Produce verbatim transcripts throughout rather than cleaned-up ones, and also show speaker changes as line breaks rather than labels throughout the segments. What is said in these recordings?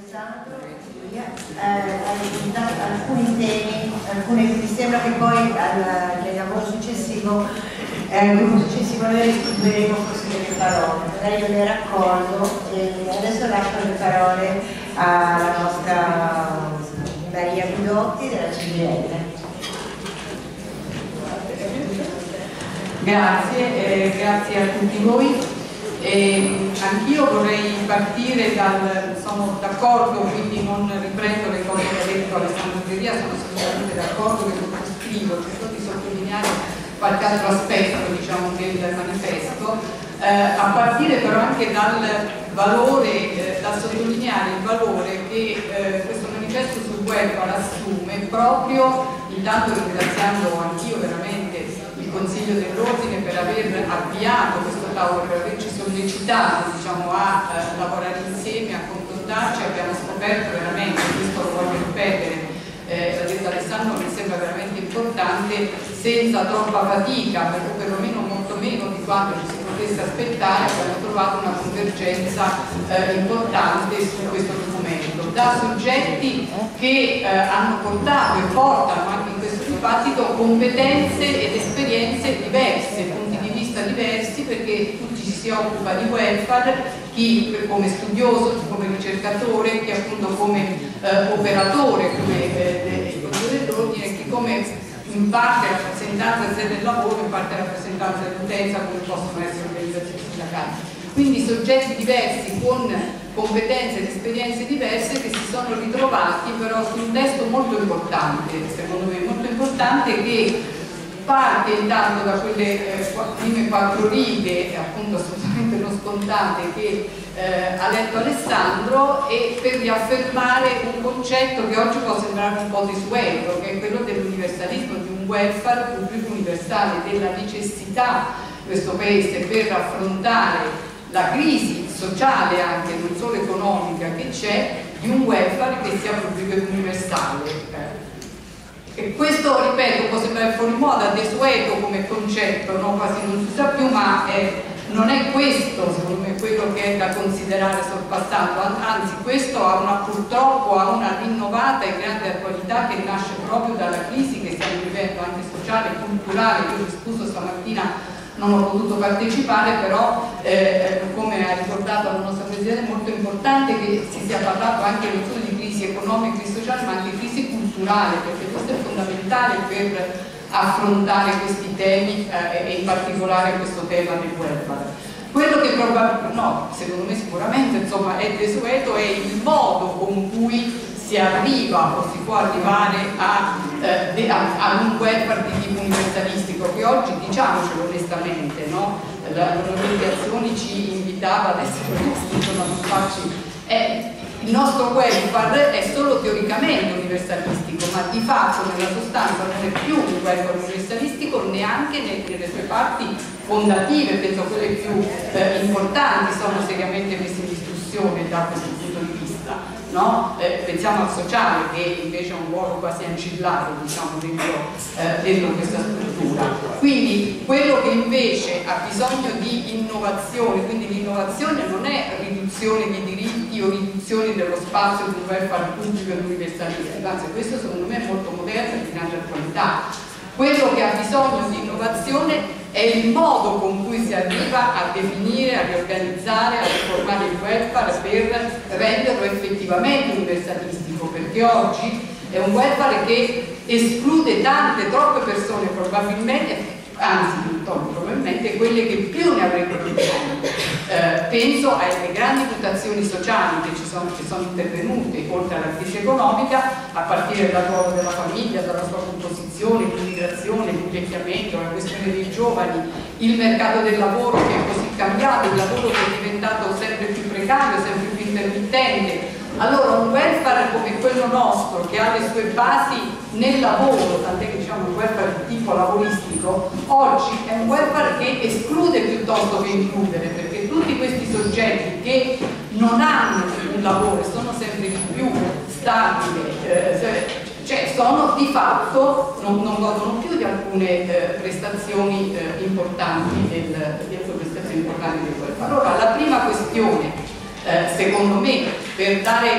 Alessandro, eh, alcuni temi, alcuni, mi sembra che poi al, nel lavoro successivo, eh, il gruppo successivo noi restituiremo forse delle parole, magari io le raccolgo e adesso lascio le parole alla nostra Maria Guidotti della C G I L.
Grazie, eh, grazie a tutti voi. Eh, anch'io vorrei partire dal, sono d'accordo, quindi non riprendo le cose che ha detto Alessandro Gheria, sono assolutamente d'accordo che lo scrivo, cerco di sottolineare qualche altro aspetto, diciamo, del manifesto, eh, a partire però anche dal valore, eh, da sottolineare il valore che eh, questo manifesto sul welfare assume proprio, intanto ringraziando anch'io veramente il Consiglio dell'Ordine per aver avviato questo tavolo, per averci sollecitato, diciamo, a eh, lavorare insieme, a confrontarci. Abbiamo scoperto veramente, questo lo voglio ripetere, eh, l'ha detto Alessandro, mi sembra veramente importante, senza troppa fatica, o perlomeno molto meno di quanto ci si potesse aspettare, abbiamo trovato una convergenza eh, importante su questo documento, da soggetti che eh, hanno portato e portano anche in questo dibattito competenze ed esperienze diverse, punti di vista diversi, perché tutti ci si occupa di welfare, chi come studioso, chi come ricercatore, chi appunto come eh, operatore, come eh, dell'ordine, chi come in parte rappresentanza del lavoro, in parte rappresentanza dell'utenza, come possono essere organizzazioni sindacali. Quindi soggetti diversi con competenze ed esperienze diverse che si sono ritrovati però su un testo molto importante, secondo me molto importante, che parte intanto da quelle eh, prime quattro righe, appunto assolutamente non scontate, che eh, ha letto Alessandro, e per riaffermare un concetto che oggi può sembrare un po' desueto, che è quello dell'universalismo, di un welfare pubblico universale, della necessità di questo Paese per affrontare la crisi sociale, anche non solo economica, che c'è, di un welfare che sia pubblico e universale. E questo, ripeto, può sembrare fuori moda, desueto come concetto, no? Quasi non si sa più, ma eh, non è questo, secondo me, quello che è da considerare sorpassato, anzi questo ha una, purtroppo ha una rinnovata e grande attualità che nasce proprio dalla crisi che stiamo vivendo, anche sociale, culturale. Io ho discusso stamattina, non ho potuto partecipare, però eh, come ha ricordato la nostra Presidente, è molto importante che si sia parlato anche non solo di crisi economica e sociale, ma anche di crisi culturale, perché questo è fondamentale per affrontare questi temi eh, e in particolare questo tema del welfare. Quello che probabilmente, no, secondo me sicuramente, insomma, è desueto è il modo con cui si arriva o si può arrivare a, eh, a, a un welfare di tipo universalistico, che oggi, diciamocelo onestamente, no? L'organizzazione ci invitava ad essere onesti, non farci, eh, il nostro welfare è solo teoricamente universalistico, ma di fatto nella sostanza non è più un welfare universalistico neanche nelle sue parti fondative. Penso quelle più eh, importanti sono seriamente messe in discussione da questo punto di vista. No? Eh, pensiamo al sociale, che invece ha un ruolo quasi ancillare, diciamo, dentro, eh, dentro questa struttura. Quindi quello che invece ha bisogno di innovazione, quindi l'innovazione non è riduzione di diritti o riduzione dello spazio di un welfare pubblico e universalistico, anzi questo secondo me è molto moderno e di grande attualità. Quello che ha bisogno di innovazione è il modo con cui si arriva a definire, a riorganizzare, a riformare il welfare per renderlo effettivamente universalistico, perché oggi è un welfare che esclude tante, troppe persone, probabilmente, anzi probabilmente quelle che più ne avrebbero bisogno. Eh, penso alle grandi mutazioni sociali che ci sono, che sono intervenute oltre alla crisi economica, a partire dal ruolo della famiglia, dalla sua composizione, l'immigrazione, l'invecchiamento, la questione dei giovani, il mercato del lavoro che è così cambiato, il lavoro che è diventato sempre più precario, sempre più intermittente. Allora un welfare come quello nostro, che ha le sue basi nel lavoro, tant'è che diciamo un welfare di tipo lavoristico, oggi è un welfare che esclude piuttosto che includere, perché tutti questi soggetti che non hanno un lavoro e sono sempre di più stabili, eh, cioè sono di fatto, non, non godono più di alcune eh, prestazioni eh, importanti del, di alcune prestazioni importanti del welfare. Allora la prima questione, Eh, secondo me, per dare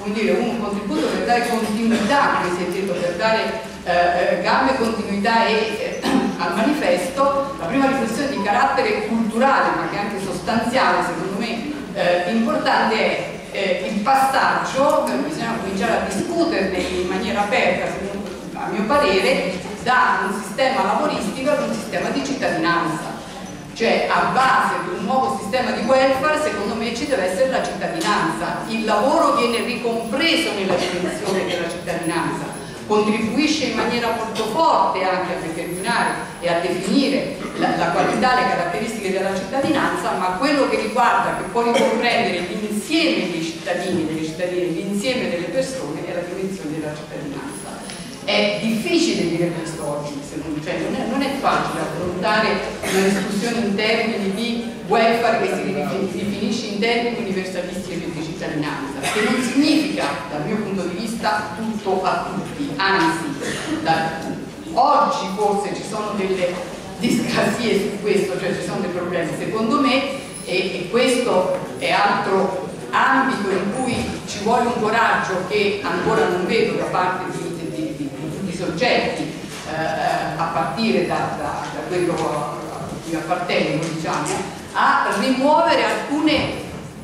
come dire, un contributo per dare continuità, come si è detto, per dare eh, gambe, continuità e, eh, al manifesto. La prima riflessione di carattere culturale, ma che è anche sostanziale, secondo me eh, importante, è eh, il passaggio, che bisogna cominciare a discuterne in maniera aperta, a mio parere, da un sistema lavoristico ad un sistema di cittadinanza. Cioè, a base di un nuovo sistema di welfare, secondo me ci deve essere la cittadinanza. Il lavoro viene ricompreso nella dimensione della cittadinanza, contribuisce in maniera molto forte anche a determinare e a definire la, la qualità, le caratteristiche della cittadinanza, ma quello che riguarda, che può ricomprendere l'insieme dei cittadini, delle cittadine, l'insieme delle persone, è la dimensione della cittadinanza. È difficile dire questo oggi, secondo, cioè non, è, non è facile affrontare una discussione in termini di welfare che si definisce in termini universalisti e di cittadinanza, che non significa, dal mio punto di vista, tutto a tutti, anzi, da, oggi forse ci sono delle discrasie su questo, cioè ci sono dei problemi, secondo me, e, e questo è altro ambito in cui ci vuole un coraggio che ancora non vedo da parte di soggetti eh, a partire da, da, da quello a cui appartengo, diciamo, a rimuovere alcune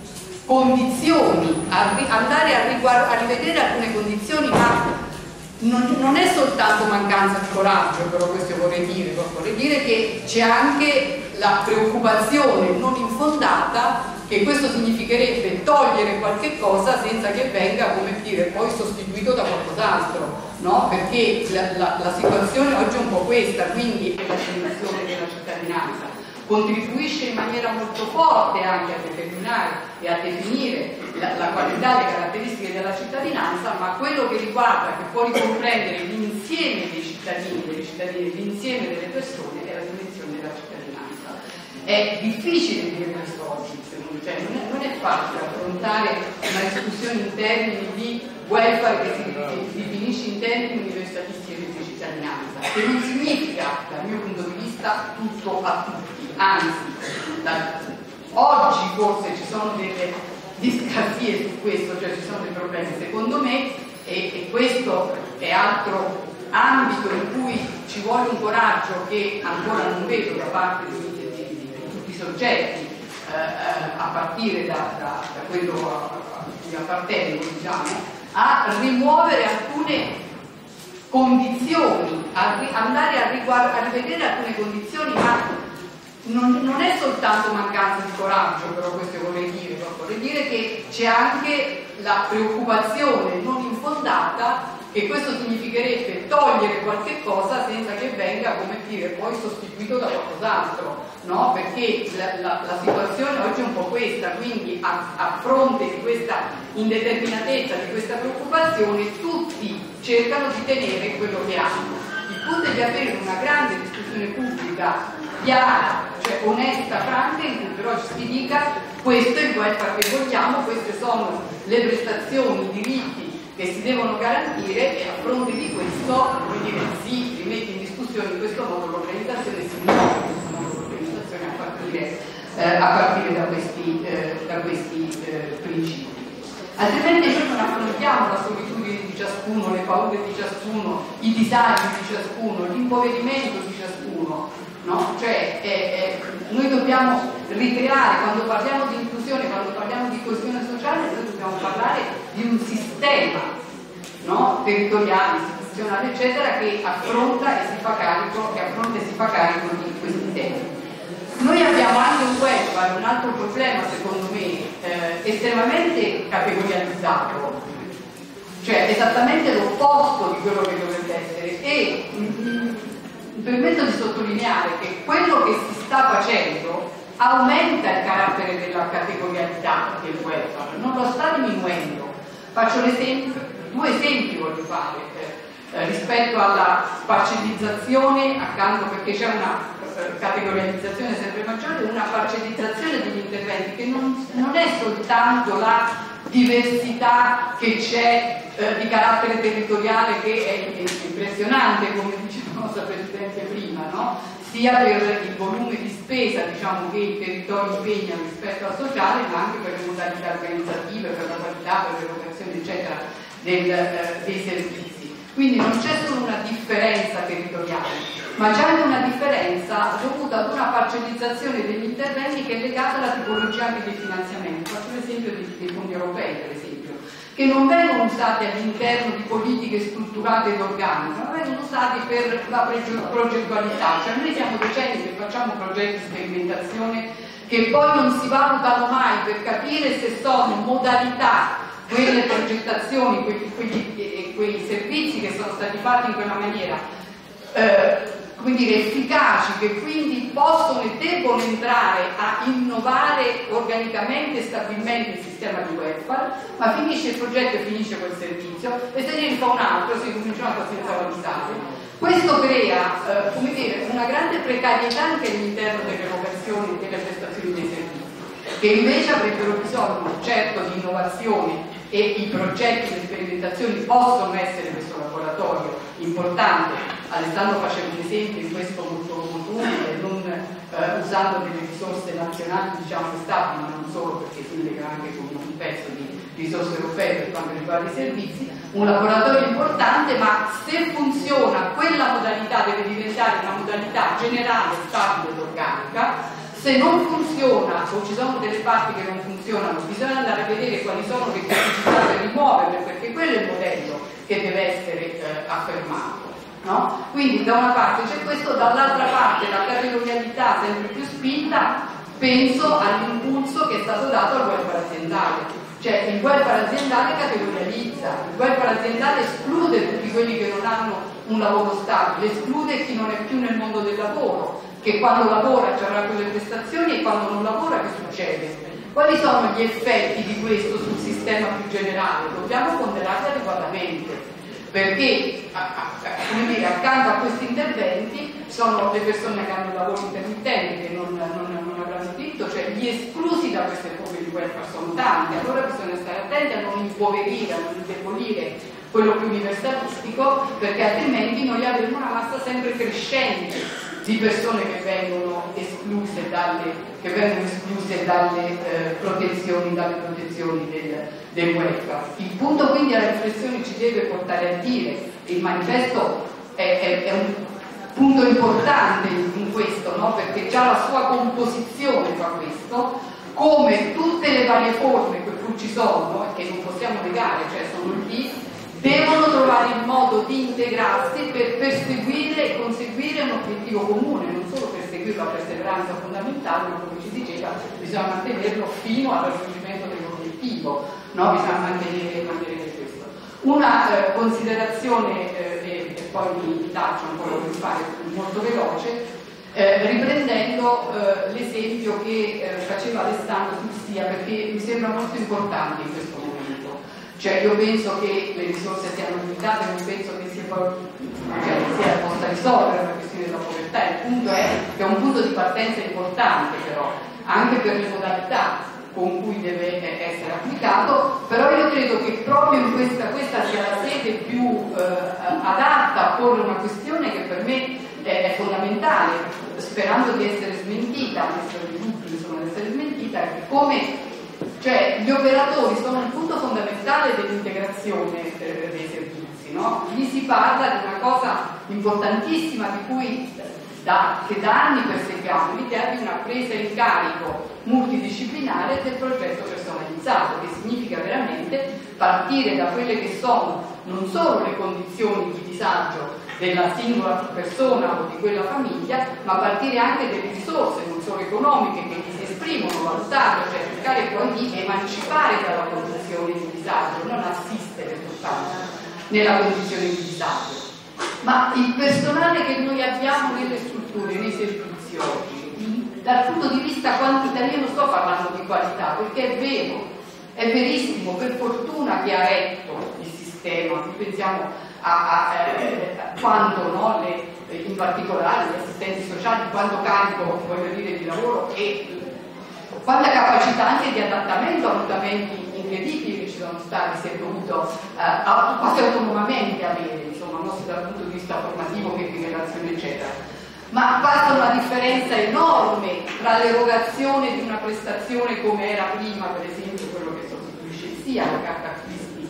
condizioni, a ri andare a, a rivedere alcune condizioni, ma non, non è soltanto mancanza di coraggio, però questo vorrei dire, vorrei dire che c'è anche la preoccupazione non infondata che questo significherebbe togliere qualche cosa senza che venga, come dire, poi sostituito da qualcos'altro, no? Perché la, la, la situazione oggi è un po' questa, quindi la dimensione della cittadinanza contribuisce in maniera molto forte anche a determinare e a definire la, la qualità e le caratteristiche della cittadinanza, ma quello che riguarda, che può ricomprendere l'insieme dei cittadini, delle cittadine, l'insieme delle persone, è la dimensione della cittadinanza. È difficile dire questo oggi, secondo me, cioè non, è, non è facile affrontare una discussione in termini di welfare che si definisce in termini universalisti e di cittadinanza, che non significa, dal mio punto di vista, tutto a tutti, anzi, da, oggi forse ci sono delle discrasie su questo, cioè ci sono dei problemi, secondo me, e, e questo è altro ambito in cui ci vuole un coraggio che ancora non vedo da parte di soggetti eh, a partire da, da, da quello a cui appartengo, diciamo, a rimuovere alcune condizioni, a ri andare a, a rivedere alcune condizioni, ma non, non è soltanto mancanza di coraggio, però questo vorrei dire, vorrei dire che c'è anche la preoccupazione non infondata che questo significherebbe togliere qualche cosa senza che venga, come dire, poi sostituito da qualcos'altro, no? Perché la, la, la situazione oggi è un po' questa, quindi a, a fronte di questa indeterminatezza, di questa preoccupazione, tutti cercano di tenere quello che hanno. Il punto è di avere una grande discussione pubblica chiara, cioè onesta, franca, in cui però si dica questo è il welfare che vogliamo, queste sono le prestazioni, i diritti che si devono garantire, e a fronte di questo, come dire, si rimette in discussione in questo modo l'organizzazione, si muove in questo modo l'organizzazione a partire, eh, a partire da questi, eh, da questi eh, principi. Altrimenti noi non affrontiamo la solitudine di ciascuno, le paure di ciascuno, i disagi di ciascuno, l'impoverimento di ciascuno, no? Cioè, eh, eh, noi dobbiamo ricreare, quando parliamo di inclusione, quando parliamo di coesione sociale, noi dobbiamo parlare di un sistema, no? Territoriale, istituzionale, eccetera, che affronta e si fa carico, che affronta e si fa carico di questi temi. Noi abbiamo anche un welfare, un altro problema secondo me, eh, estremamente categorializzato, cioè esattamente l'opposto di quello che dovrebbe essere, e mi permetto di sottolineare che quello che si sta facendo aumenta il carattere della categorialità del welfare, non lo sta diminuendo. Faccio l'esempio, due esempi voglio fare, eh, rispetto alla parcellizzazione, accanto, perché c'è una categorizzazione sempre maggiore, una parcellizzazione degli interventi che non, non è soltanto la diversità che c'è eh, di carattere territoriale, che è impressionante, come diceva la nostra Presidente prima, no? Sia per il volume di spesa, diciamo, che i territori impegnano rispetto al sociale, ma anche per le modalità organizzative, per la qualità, per l'erogazione, eccetera, del, eh, dei servizi. Quindi non c'è solo una differenza territoriale, ma c'è anche una differenza dovuta ad una parcellizzazione degli interventi che è legata alla tipologia anche dei finanziamenti. Faccio l'esempio dei, dei fondi europei, per esempio, che non vengono usati all'interno di politiche strutturate ed organiche, ma vengono usati per la progettualità. Cioè noi siamo decenni che facciamo progetti di sperimentazione che poi non si valutano mai per capire se sono modalità, quelle progettazioni, quei, quei, quei servizi che sono stati fatti in quella maniera, eh, come dire, efficaci, che quindi possono e debbono entrare a innovare organicamente e stabilmente il sistema di welfare, ma finisce il progetto e finisce quel servizio e se ne fa un altro, si comincia una senza valutare. Questo crea, eh, come dire, una grande precarietà anche all'interno delle erogazioni e delle prestazioni dei servizi, che invece avrebbero bisogno certo di innovazione, e i progetti di sperimentazione possono essere questo laboratorio importante. Alessandro faceva un esempio in questo molto, molto utile, non eh, usando delle risorse nazionali, diciamo, stabili, ma non solo, perché si lega anche con un pezzo di risorse europee per quanto riguarda i servizi, un laboratorio importante, ma se funziona quella modalità deve diventare una modalità generale, stabile ed organica. Se non funziona o ci sono delle parti che non funzionano, bisogna andare a vedere quali sono le criticità per rimuoverle, perché quello è il modello che deve essere eh, affermato, no? Quindi da una parte c'è questo, dall'altra parte la territorialità sempre più spinta. Penso all'impulso che è stato dato al welfare aziendale, cioè il welfare aziendale categorializza, il welfare aziendale esclude tutti quelli che non hanno un lavoro stabile, esclude chi non è più nel mondo del lavoro, che quando lavora avrà quelle prestazioni e quando non lavora che succede? Quali sono gli effetti di questo sul sistema più generale? Dobbiamo ponderarli adeguatamente, perché a, a, come dire, accanto a questi interventi sono le persone che hanno lavori intermittenti che non, non, non avranno diritto, cioè gli esclusi da queste forme di welfare sono tanti. Allora bisogna stare attenti a non impoverire, a non indebolire quello più universalistico, perché altrimenti noi avremo una massa sempre crescente di persone che vengono escluse dalle, che vengono escluse dalle eh, protezioni, dalle protezioni del, del welfare. Il punto quindi alla riflessione ci deve portare a dire, il manifesto è, è, è un punto importante in questo, no? Perché già la sua composizione fa questo, come tutte le varie forme che pur ci sono e che non possiamo negare, cioè sono lì, devono trovare il modo di integrarsi per perseguire e conseguire un obiettivo comune, non solo perseguire la perseveranza fondamentale, ma come ci diceva bisogna mantenerlo fino al raggiungimento dell'obiettivo, no? Bisogna mantenere, mantenere questo. Una eh, considerazione, eh, e, e poi mi taccio ancora per fare molto veloce, eh, riprendendo eh, l'esempio che eh, faceva Alessandro sul S I A, perché mi sembra molto importante in questo momento. Cioè io penso che le risorse siano limitate, non penso che sia, poi, cioè, sia possa risolvere la questione della povertà. Il punto è che è un punto di partenza importante, però, anche per le modalità con cui deve essere applicato, però io credo che proprio in questa, questa sia la sede più eh, adatta a porre una questione che per me è, è fondamentale, sperando di essere smentita, questo di dubbi insomma di essere smentita, è come cioè gli operatori sono un punto fondamentale dell'integrazione eh, dei servizi, no? Lì si parla di una cosa importantissima di cui da, che da anni perseguiamo, l'idea di una presa in carico multidisciplinare del progetto personalizzato, che significa veramente partire da quelle che sono non solo le condizioni di disagio della singola persona o di quella famiglia, ma partire anche delle risorse, non solo economiche, che gli si esprimono, valutarle, cioè cercare poi di emancipare dalla condizione di disagio, non assistere soltanto nella condizione di disagio. Ma il personale che noi abbiamo nelle strutture, nei servizi oggi, dal punto di vista quantitativo, non sto parlando di qualità, perché è vero, è verissimo, per fortuna che ha retto il sistema, pensiamo a, a, eh, a quanto, no, le, in particolare gli assistenti sociali, quanto carico, voglio dire, di lavoro e quanta capacità anche di adattamento a mutamenti incredibili che ci sono stati, si è dovuto eh, quasi autonomamente avere, insomma, non solo dal punto di vista formativo che di relazione eccetera. Ma passa una differenza enorme tra l'erogazione di una prestazione come era prima, per esempio quello che sostituisce sia la carta acquisti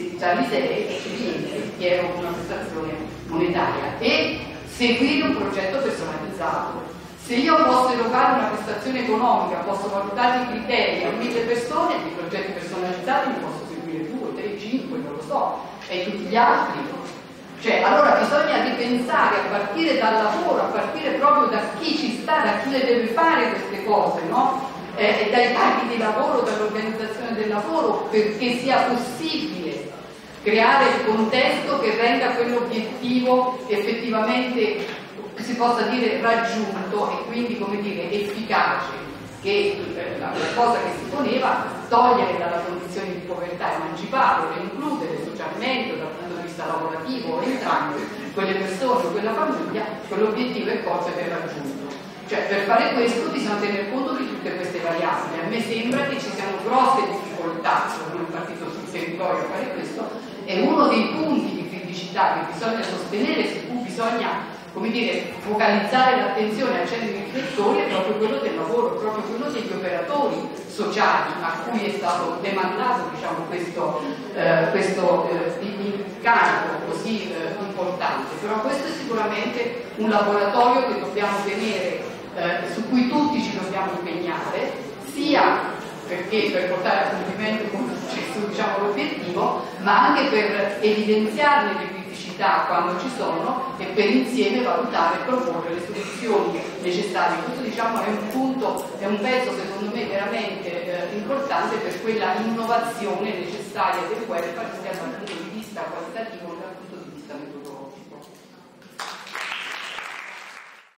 Alisei è evidente che era una prestazione monetaria, e seguire un progetto personalizzato. Se io posso erogare una prestazione economica, posso valutare i criteri a mille persone, i progetti personalizzati ne posso seguire due, tre, cinque, non lo so, e tutti gli altri. Cioè, allora bisogna ripensare a partire dal lavoro, a partire proprio da chi ci sta, da chi le deve fare queste cose, no? Eh, dai campi di lavoro, dall'organizzazione del lavoro, perché sia possibile creare il contesto che renda quell'obiettivo effettivamente, si possa dire, raggiunto, e quindi, come dire, efficace, che eh, la cosa che si poneva, togliere dalla condizione di povertà, emancipare, includere socialmente, dal punto di vista lavorativo, entrambi, quelle persone, quella famiglia, quell'obiettivo è forse per raggiunto. Cioè, per fare questo bisogna tener conto di tutte queste variabili. A me sembra che ci siano grosse difficoltà, sono un partito sul territorio a fare questo, e uno dei punti di criticità che bisogna sostenere, su cui bisogna, come dire, focalizzare l'attenzione, accendere i riflettori, è proprio quello del lavoro, proprio quello degli operatori sociali a cui è stato demandato, diciamo, questo, eh, questo eh, incarico così eh, importante. Però questo è sicuramente un laboratorio che dobbiamo tenere, eh, su cui tutti ci dobbiamo impegnare, sia perché per portare a compimento come successo, diciamo, l'obiettivo, ma anche per evidenziarne le criticità quando ci sono, e per insieme valutare e proporre le soluzioni necessarie. Questo, diciamo, è un punto, è un pezzo secondo me veramente eh, importante per quella innovazione necessaria del welfare, sia dal punto di vista qualitativo